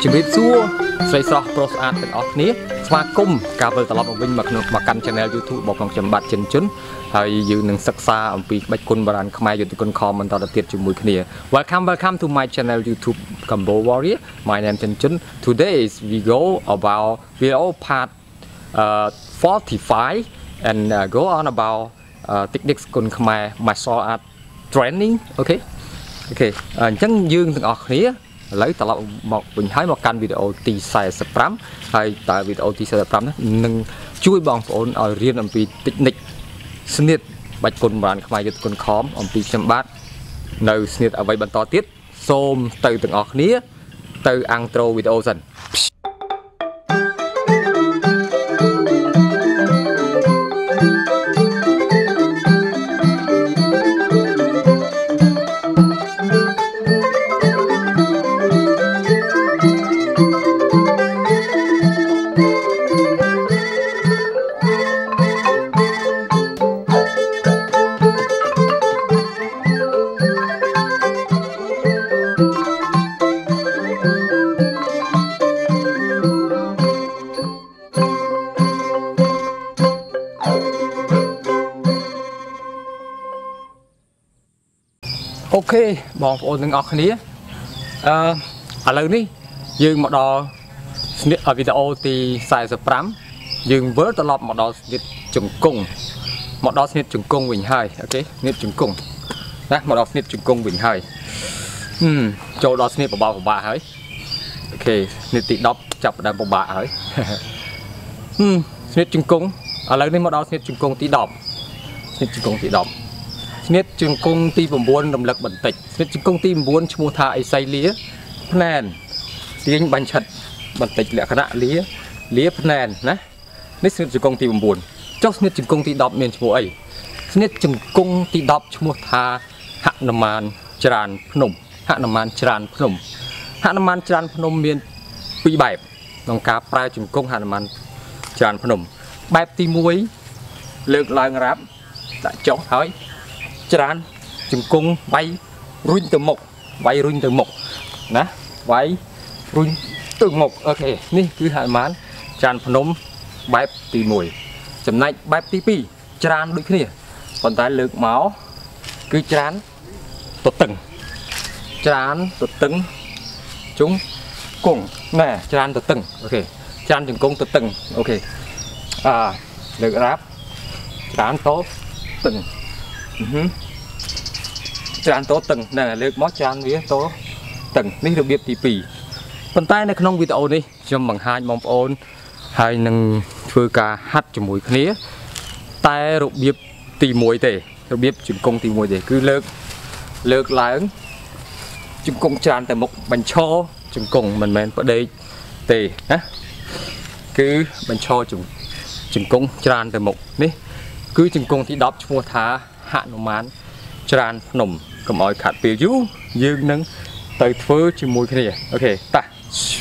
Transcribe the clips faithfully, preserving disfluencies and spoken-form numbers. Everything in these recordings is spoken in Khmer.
ជំរាបសួរស្រីស្រស់ប្រុសស្អាតទាំងអស់គ្នាស្វាគមន៍ការវិលត្រឡប់មកវិញមកក្នុងមកកាន់ channel YouTube របស់ខ្ញុំខ្ញុំបាទចិនជុនហើយយើងនឹងសិក្សាអំពីក្បាច់គុនបុរាណខ្មែរយុទ្ធគុនខមបន្តទៅទៀតជាមួយគ្នា Welcome welcome to my channel YouTube Combo Warrior. My name is Chin Chun. Today is we go about we all part uh, forty-five and uh, go on about uh, techniques Kun Khmer martial art training. Okay. Okay. អញ្ចឹងយើងទាំងអស់គ្នាឥឡូវត្រឡប់មកវិញហើយមកកាន់វីដេអូទី 45 ហើយតើវីដេអូទី 45 នេះនឹងជួយបងប្អូនឲ្យរៀនអំពី technique ស្នៀតបាច់គុនបុរាណខ្មែរយុទ្ធគុនខមអំពីខ្ញុំបាទនៅស្នៀតអ្វីបន្តទៀតសូមទៅទាំងអស់គ្នាទៅអាំងត្រូវីដេអូសិន អូខេបងប្អូនទាំងអស់គ្នាអឺឥឡូវនេះយើងមកដល់ស្នៀតវីដេអូទី 45 យើងវិលត្រឡប់មកដល់ស្នៀតជង្គង់មកដល់ស្នៀតជង្គង់វិញហើយអូខេស្នៀតជង្គង់ណាមកដល់ស្នៀតជង្គង់វិញហើយហឹមចូលដល់ស្នៀតបបោបបាក់ហើយអូខេស្នៀតទី 10 ចាប់ផ្ដើមបបាក់ហើយហឹមស្នៀតជង្គង់ឥឡូវនេះមកដល់ស្នៀតជង្គង់ទី 10 ស្នៀតជង្គង់ទី 10 ស្នៀតជង្គង់ទី 9 រំលឹកបន្តិចស្នៀតជង្គង់ទី 9 ឈ្មោះថាអេសៃលាភ្នែនទាញបាញ់ឆិតបន្តិចលក្ខណៈលាលាភ្នែនណានេះស្នៀតជង្គង់ទី 9 ចុះស្នៀតជង្គង់ទី 10 មានឈ្មោះអីស្នៀតជង្គង់ទី 10 ឈ្មោះថាហនុមានច្រានភ្នំហនុមានច្រានភ្នំហនុមានច្រានភ្នំមានពីរបែបក្នុងការប្រើជង្គង់ហនុមានច្រានភ្នំបែបទី 1 លើកឡើងរ៉ាប់ដាក់ចុះហើយច្រានជង្គង់វាយរុញទៅមុខវាយរុញទៅមុខណាវាយរុញទៅមុខអូខេនេះគឺហនុមានច្រានភ្នំបែបទី 1 ចំណែកបែបទី 2 ច្រានដូចគ្នាប៉ុន្តែលើកមកគឺច្រានទទឹងច្រានទទឹងជង្គង់ណែច្រានទទឹងអូខេច្រានជង្គង់ទទឹងអូខេអឺលើករ៉ាប់ច្រានតតឹងច្រានតតឹងណែលើកមកច្រានវាតតឹងនេះរបៀបទី 2 ប៉ុន្តែនៅក្នុងវីដេអូនេះខ្ញុំបង្ហាញបងប្អូនហើយនឹងធ្វើការហាត់ជាមួយគ្នាតែរបៀបទី 1 ទេរបៀបជង្គង់ទី 1 ទេគឺលើកលើកឡើងជង្គង់ច្រានទៅមុខបញ្ឈរជង្គង់មិនមែនផ្ដេកទេណាគឺបញ្ឈរជង្គង់ច្រានទៅមុខនេះគឺជង្គង់ទី 10 ឈ្មោះថាហនុមានច្រានភ្នំកុំឲ្យខាត់ពេលយូរយើងនឹងទៅធ្វើជាមួយគ្នាអូខេតោះ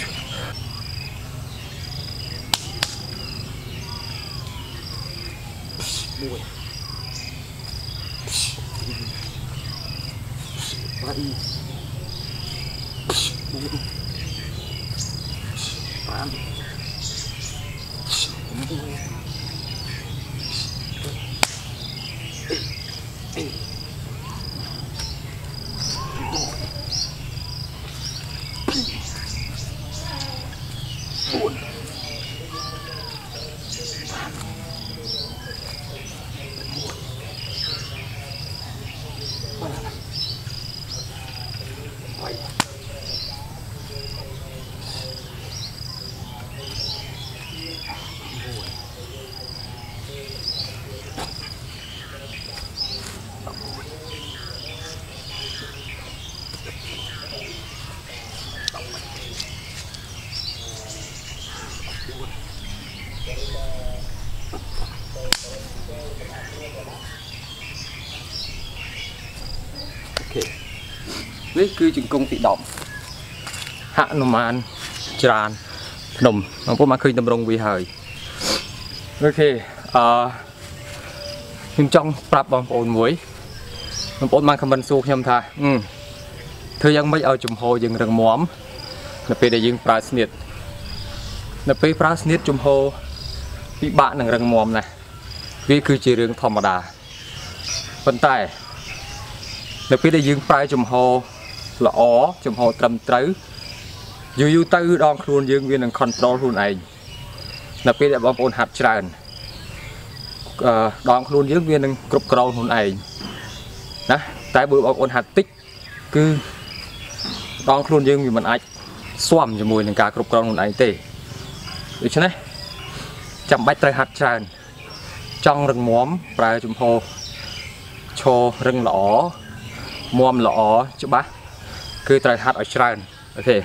នេះគឺជង្គង់ទី 10 ហនុមានច្រានភ្នំបងប្អូនមកឃើញតម្រង់វាហើយអូខេអឺខ្ញុំចង់ប្រាប់បងប្អូនមួយបងប្អូនបានខមមិនសួរខ្ញុំថាធ្វើយ៉ាងម៉េចឲ្យចំហយើងរឹងមាំនៅពេលដែលយើងប្រើស្នៀតនៅពេលប្រើស្នៀតជំហរពិបាកនឹងរឹងមាំណាស់វាគឺជារឿងធម្មតាប៉ុន្តែនៅពេលដែលយើងប្រើជំហរល្អជំហរត្រឹមត្រូវយូរយូរទៅដងខ្លួនយើងវានឹង control ខ្លួនឯងនៅពេលដែលបងប្អូនហាត់ច្រើនដងខ្លួនយើងវានឹងគ្រប់គ្រងខ្លួនឯងណាតែបើបងប្អូនហាត់តិចគឺដងខ្លួនយើងវាមិនអាចស្វាំជាមួយនឹងការគ្រប់គ្រងខ្លួនឯងទេដូច្នេះចាំបាច់ត្រូវហាត់ច្រើនចង់រឹងមាំប្រើជំហរឈររឹងល្អមាំល្អច្បាស់គឺត្រូវហាត់ឲ្យច្រើនអូខេ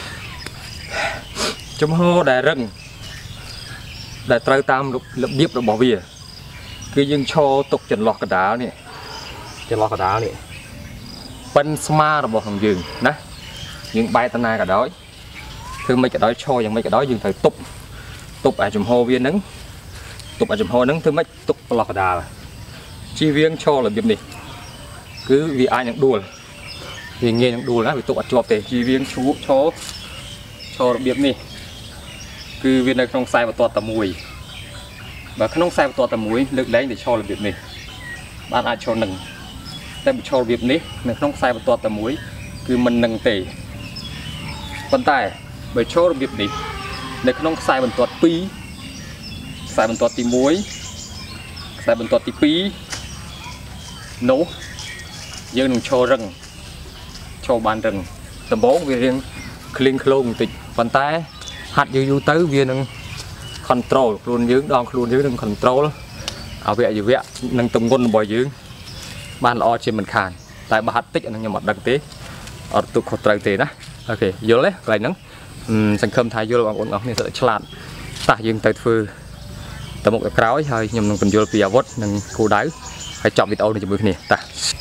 ជំហរដែលរឹងដែលត្រូវតាមរបៀបរបស់វាគឺយើងឈរទុកចន្លោះកដាលនេះចន្លោះកដាលនេះប៉ិនស្មារបស់ของយើងណាយើងបែរតាណាក៏ដោយធ្វើមិនក៏ដោយឈរយ៉ាងមិនក៏ដោយយើងត្រូវទប់ទប់អាជំហរវានឹងទប់អាជំហរនឹងធ្វើមិនទុកចន្លោះកដាលជីវៀងឈររបៀបនេះគឺវាអាចនឹងដួលវាងាយនឹងដួលណាវាទុកអត់ជាប់ទេជីវៀងឈូកឈរឈររបៀបនេះគឺវានៅក្នុងខ្សែបន្ទាត់តែមួយបើក្នុងខ្សែបន្ទាត់តែមួយលើកលែងទៅឈររបៀបនេះបានអាចឈរនឹងតែបើឈររបៀបនេះនៅក្នុងខ្សែបន្ទាត់តែមួយគឺមិននឹងទេប៉ុន្តែបើឈររបៀបនេះនៅក្នុងខ្សែបន្ទាត់ពីរខ្សែបន្ទាត់ទីមួយខ្សែបន្ទាត់ទីពីរនោះយើងនឹងឈររឹងឈរបានរឹងដំបូងវារៀងក្លៀងក្លោងបន្តិចប៉ុន្តែហាត់យូរយូរទៅវានឹង control ខ្លួនយើងដងខ្លួនយើងនឹង control អវយវៈនិងទម្ងន់របស់យើងបានល្អជាមិនខានតែបើហាត់តិចអានឹងខ្ញុំអត់ដឹងទេអត់ទុកខុសត្រូវទេណាអូខេយល់ទេកន្លែងហ្នឹងសង្ឃឹមថាយល់បងប្អូនអរគ្នាឆ្លាតតោះយើងទៅធ្វើទៅមុខទៅក្រោយហើយខ្ញុំនឹងបញ្យល់ពីអាវុធនិងគោលដៅហើយចប់វីដេអូនេះជាមួយគ្នាតោះ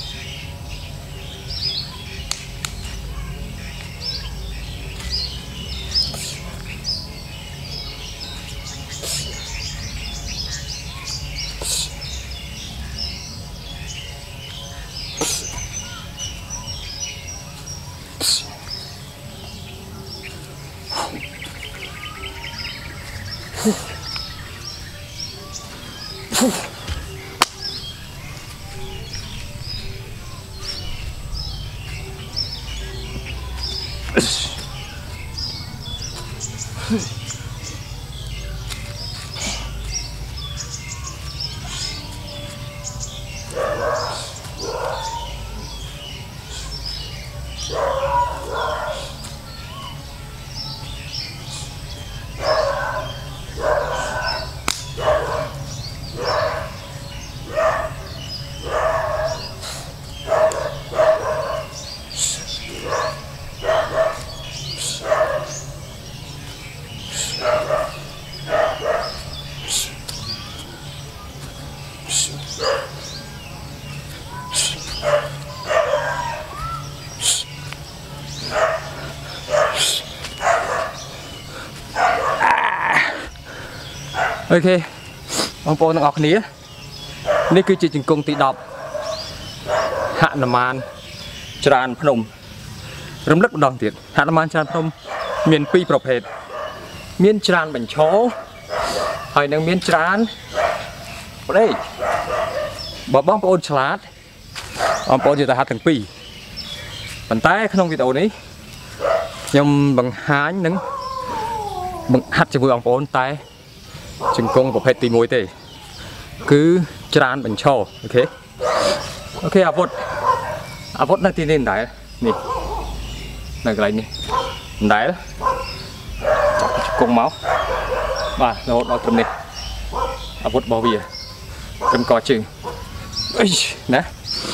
អូខេបងប្អូនទាំងអស់គ្នានេះគឺជាជង្គង់ទីដប់ហនុមានច្រានភ្នំរំលឹកម្ដងទៀតហនុមានច្រានភ្នំមានពីរប្រភេទមានច្រានបញ្ឈរហើយនឹងមានច្រានផ្ដេកបើបងប្អូនឆ្លាតបងប្អូនយកទៅហាត់ទាំងពីរប៉ុន្តែក្នុងវីដេអូនេះខ្ញុំបង្ហាញនឹងបង្ហាត់ជាមួយបងប្អូនតែជង្គង់ប្រភេទទីមួយទេគឺច្រានបញ្ឈរអូខេអូខេអាវុធអាវុធនៅទីនេះមិនដែលនេះនៅកន្លែងនេះមិនដែលចាប់ជង្គង់មកបាទរហូតដល់ត្រឹមនេះអាវុធរបស់វាត្រឹមកជើងអីណា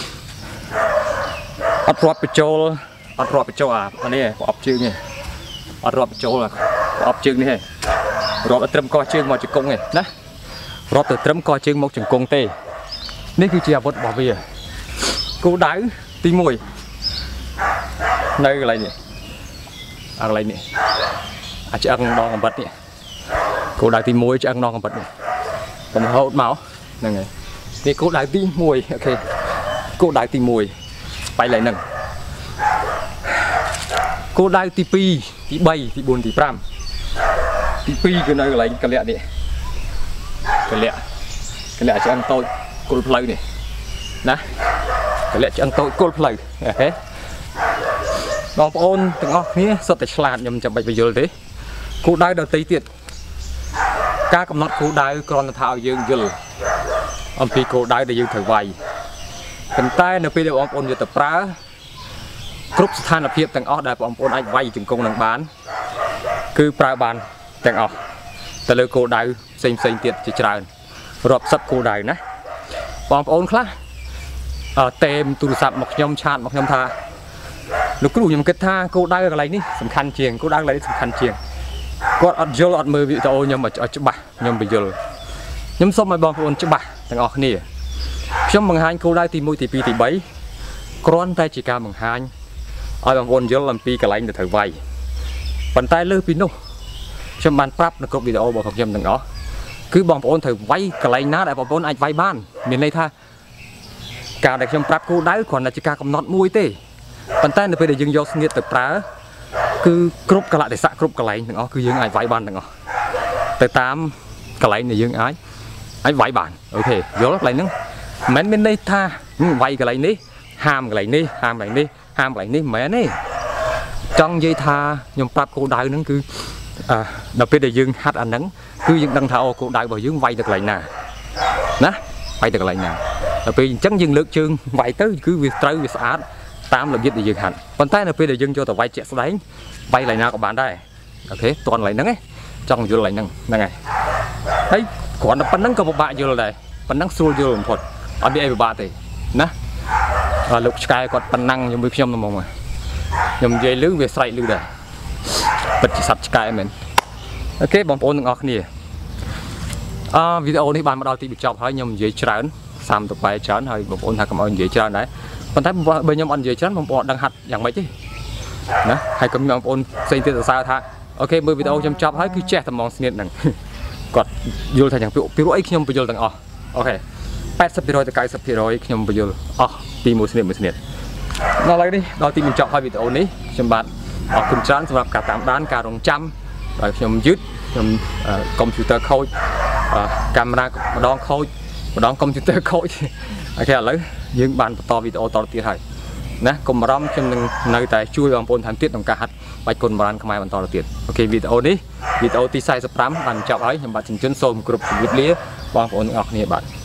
អត់រាប់បញ្ចូលអត់រាប់បញ្ចូលអានេះប្រអប់ជើងនេះអត់រាប់បញ្ចូលប្រអប់ជើងនេះទេរាប់ទៅត្រឹមកជើងមកជង្គង់ទេណារាប់ទៅត្រឹមកជើងមកជង្គង់ទេនេះគឺជាអាវុធរបស់វាគោលដៅទីមួយនៅកន្លែងនេះអាកន្លែងនេះអាឆ្អឹងដងកំបិតនេះគោលដៅទីមួយឆ្អឹងដងកំបិតនេះកំហូតមកហ្នឹងហើយនេះគោលដៅទីមួយអូខេគោលដៅទីមួយបែរឡើងហ្នឹងគោលដៅទីពីរទីbaទីbốnទីnămទីពីរគឺនៅកន្លែងកលៈនេះកលៈកលៈឆ្អឹងតូចគល់ផ្លូវនេះណាកលៈឆ្អឹងតូចគល់ផ្លូវអូខេបងប្អូនទាំងអស់គ្នាសុទ្ធតែឆ្លាតខ្ញុំចាំបាច់បញ្យល់ទេគោលដៅដទៃទៀតការកំណត់គោលដៅគ្រាន់តែថាឲ្យយើងយល់អំពីគោលដៅដែលយើងត្រូវវាយប៉ុន្តែនៅពេលដែលបងប្អូនយកទៅប្រើគ្រប់ស្ថានភាពទាំងអស់ដែលបងប្អូនអាចវាយជង្គង់នឹងបានគឺប្រើបានទាំងអស់ទៅលើគោលដៅផ្សេងផ្សេងទៀតជាច្រើនរាប់សិបគោលដៅណាបងប្អូនខ្លះតេមទូរស័ព្ទមកខ្ញុំឆាតមកខ្ញុំថាលោកគ្រូខ្ញុំគិតថាគោលដៅកន្លែងនេះសំខាន់ជាងគោលដៅកន្លែងនេះសំខាន់ជាងគាត់អត់យល់អត់មើលវីដេអូខ្ញុំឲ្យច្បាស់ខ្ញុំបញ្យល់ខ្ញុំសូមឲ្យបងប្អូនច្បាស់ទាំងអស់គ្នាខ្ញុំបង្ហាញគោលដៅទីមួយទីពីរទីបីគ្រាន់តែជាការបង្ហាញឲ្យបងប្អូនយល់អំពីកន្លែងដែលត្រូវវាយប៉ុន្តែលើសពីនោះខ្ញុំបានប្រាប់នៅគ្រប់វីដេអូរបស់ខ្ញុំទាំងអស់គឺបងប្អូនត្រូវវាយកន្លែងណាដែលបងប្អូនអាចវាយបានមានន័យថាការដែលខ្ញុំប្រាប់គោលដៅគ្រាន់តែជាការកំណត់មួយទេប៉ុន្តែនៅពេលដែលយើងយកស្នៀតទៅប្រើគឺគ្រប់កលៈទេសៈគ្រប់កន្លែងទាំងអស់គឺយើងអាចវាយបានទាំងអស់ទៅតាមកន្លែងដែលយើងអាចអាចវាយបានអូខេយល់កន្លែងហ្នឹងមិនមែនមានន័យថាវាយកន្លែងនេះហាមកន្លែងនេះហាមកន្លែងនេះហាមកន្លែងនេះមិនមែនទេចង់និយាយថាខ្ញុំប្រាប់គោលដៅហ្នឹងគឺអឺដល់ពេលដែលយើងហាត់អាហ្នឹងគឺយើងដឹងថាអូគោលដៅរបស់យើងវាយទៅកន្លែងណាណាវាយទៅកន្លែងណាដល់ពេលអញ្ចឹងយើងលើកជើងវាយទៅគឺវាត្រូវវាស្អាតតាមរបៀបដែលយើងហាត់ប៉ុន្តែនៅពេលដែលយើងយកទៅវាយជាក់ស្ដែងវាយកន្លែងណាក៏បានដែរអូខេតន់កន្លែងហ្នឹងឯងចង់យល់កន្លែងហ្នឹងហ្នឹងហើយហើយគ្រាន់តែប៉ុណ្្នឹងក៏ពិបាកយល់ដែរប៉ុណ្្នឹងស្រួលយល់បំផុតអត់មានអីពិបាកទេណាលោកឆ្កែគាត់ប៉ុណ្ណឹងជាមួយខ្ញុំហ្មងខ្ញុំនិយាយលឺវាស្រែកលឺដែរពិតជាសត្វឆ្កែមែនអូខេបងប្អូនទាំងអស់គ្នាអឺវីដេអូនេះបានមកដល់ទីបញ្ចប់ហើយខ្ញុំនិយាយច្រើនសាំទៅបែច្រើនហើយបងប្អូនថាកុំឲ្យនិយាយច្រើនដែរប៉ុន្តែបើខ្ញុំអត់និយាយច្រើនបងប្អូនអត់ដឹងហាត់យ៉ាងម៉េចទេណាហើយក៏បងប្អូនផ្សេងទៀតសរសើរថាអូខេមើលវីដេអូខ្ញុំចប់ហើយគឺចេះតែហ្មងស្នៀតហ្នឹងគាត់យល់ថាយ៉ាងពីពីព្រោះអីខ្ញុំបញ្យល់ទាំងអស់អូខេeighty percentទៅninety percentខ្ញុំបញ្យល់អស់ពីមួយស្នៀតមួយស្នៀតដល់ឥឡូវនេះដល់ទីបញ្ចប់ហើយវីដេអូនេះខ្ញុំបាទអរគុណច្រើនសម្រាប់ការតាមដានការរងចាំហើយខ្ញុំយឺតខ្ញុំកុំព្យូទ័រខូចកាមេរ៉ាម្ដងខូចម្ដងកុំព្យូទ័រខូចអូខេឥឡូវយើងបានបន្តវីដេអូតទៅទៀតហើយណាកុំបារម្ភខ្ញុំនឹងនៅតែជួយបងប្អូនថែមទៀតក្នុងការហាត់បាច់គុណបុរាណខ្មែរបន្តទៅទៀតអូខេវីដេអូនេះវីដេអូទីforty-fiveបានចប់ហើយខ្ញុំបាទចិនជុនសូមគោរពជម្រាបលាបងប្អូនទាំងអស់គ្នាបាទ